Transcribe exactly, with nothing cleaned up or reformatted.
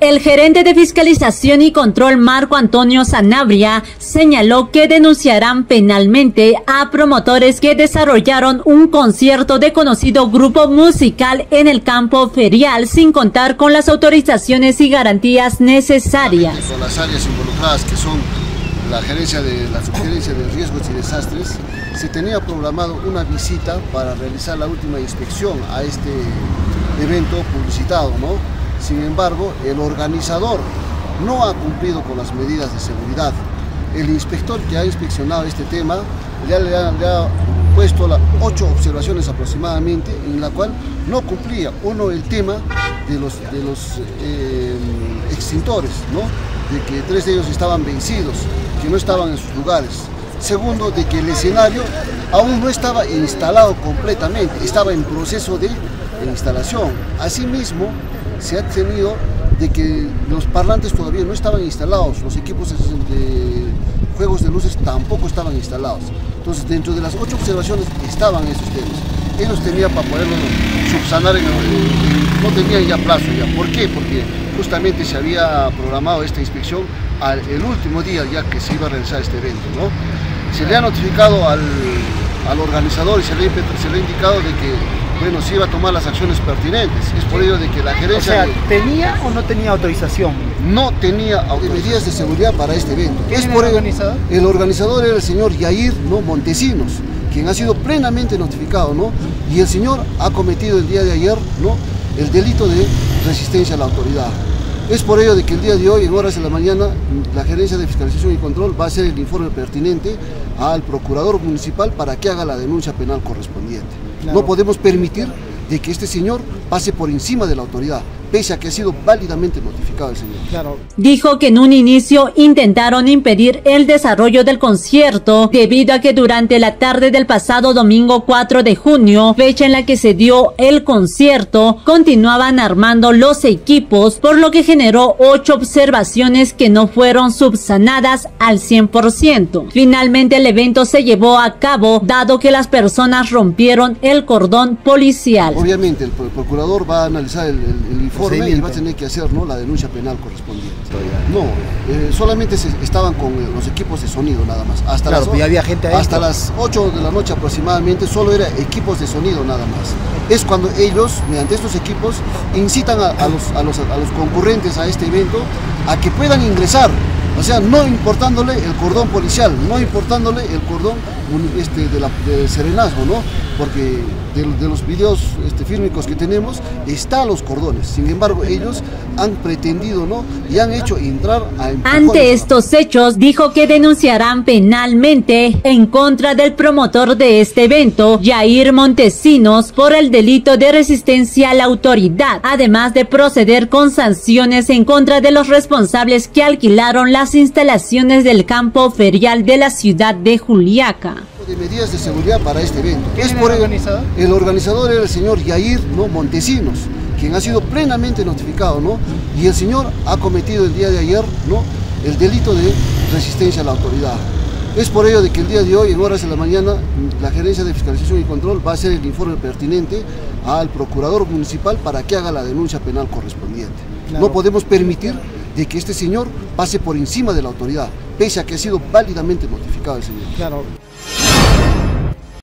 El gerente de Fiscalización y Control, Marco Antonio Sanabria, señaló que denunciarán penalmente a promotores que desarrollaron un concierto de conocido grupo musical en el campo ferial sin contar con las autorizaciones y garantías necesarias. Con las áreas involucradas, que son la gerencia de la subgerencia de riesgos y desastres, se tenía programado una visita para realizar la última inspección a este evento publicitado, ¿no? Sin embargo, el organizador no ha cumplido con las medidas de seguridad. El inspector que ha inspeccionado este tema ya le ha, le ha puesto las ocho observaciones aproximadamente, en la cual no cumplía, uno, el tema de los, de los eh, extintores, ¿no? De que tres de ellos estaban vencidos, que no estaban en sus lugares. Segundo, de que el escenario aún no estaba instalado completamente, estaba en proceso de instalación. Asimismo, se ha tenido de que los parlantes todavía no estaban instalados, los equipos de juegos de luces tampoco estaban instalados. Entonces, dentro de las ocho observaciones estaban esos temas. Ellos tenían para poderlo subsanar, en, en, no tenían ya plazo ya. ¿Por qué? Porque justamente se había programado esta inspección al, el último día ya que se iba a realizar este evento, ¿no? Se le ha notificado al, al organizador y se le, se le ha indicado de que bueno, se iba a tomar las acciones pertinentes. Es por ello de que la gerencia... O sea, ¿tenía o no tenía autorización? No tenía medidas de seguridad para este evento. ¿Quién es era por el ello, organizador? El organizador era el señor Yair, ¿no? Montesinos, quien ha sido plenamente notificado, ¿no? Y el señor ha cometido el día de ayer, ¿no? El delito de resistencia a la autoridad. Es por ello de que el día de hoy, en horas de la mañana, la Gerencia de Fiscalización y Control va a hacer el informe pertinente al Procurador Municipal para que haga la denuncia penal correspondiente. Claro. No podemos permitir de que este señor pase por encima de la autoridad, pese a que ha sido válidamente notificado el señor. Claro. Dijo que en un inicio intentaron impedir el desarrollo del concierto debido a que durante la tarde del pasado domingo cuatro de junio, fecha en la que se dio el concierto, continuaban armando los equipos, por lo que generó ocho observaciones que no fueron subsanadas al cien por ciento. Finalmente el evento se llevó a cabo dado que las personas rompieron el cordón policial. Obviamente el procurador va a analizar el, el, el informe y va a tener que hacer, ¿no? La denuncia penal correspondiente. No, eh, solamente se, estaban con los equipos de sonido nada más. Hasta, claro, las, había gente ahí, hasta las ocho de la noche aproximadamente solo era equipos de sonido nada más. Es cuando ellos, mediante estos equipos, incitan a, a, los, a, los, a los concurrentes a este evento a que puedan ingresar. O sea, no importándole el cordón policial, no importándole el cordón este, de, la, de serenazgo, ¿no? Porque de, de los videos este, fílmicos que tenemos, están los cordones. Sin embargo, ellos han pretendido, ¿no? Y han hecho entrar a... Ante estos hechos, dijo que denunciarán penalmente en contra del promotor de este evento, Yair Montesinos, por el delito de resistencia a la autoridad, además de proceder con sanciones en contra de los responsables que alquilaron la las instalaciones del campo ferial de la ciudad de Juliaca. De medidas de seguridad para este evento. ¿Quién es era por el organizador? El organizador era el señor Yair, ¿no? Montesinos, quien ha sido plenamente notificado, ¿no? Y el señor ha cometido el día de ayer, ¿no? El delito de resistencia a la autoridad. Es por ello de que el día de hoy, en horas de la mañana, la Gerencia de Fiscalización y Control va a hacer el informe pertinente al Procurador Municipal para que haga la denuncia penal correspondiente. Claro. No podemos permitir de que este señor pase por encima de la autoridad, pese a que ha sido válidamente notificado el señor. Claro.